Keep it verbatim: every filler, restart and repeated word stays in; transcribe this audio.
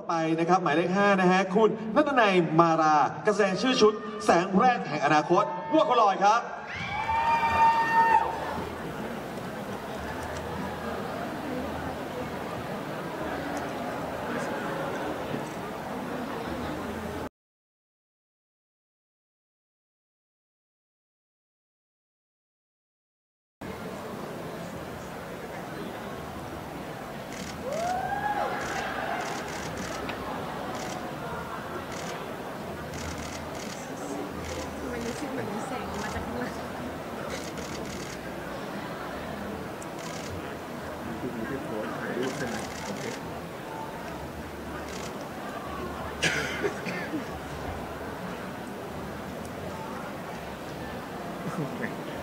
อไปนะครับหมายเลขห้านะฮะคุณณัฐนัยมาราการแสดงชื่อชุดแสงแรกแห่งอนาคตวัวขลอยครับเหมือนมีแสงมาจากข้างหลังที่มีที่โพสถ่ายรูปใช่ไหมโอเค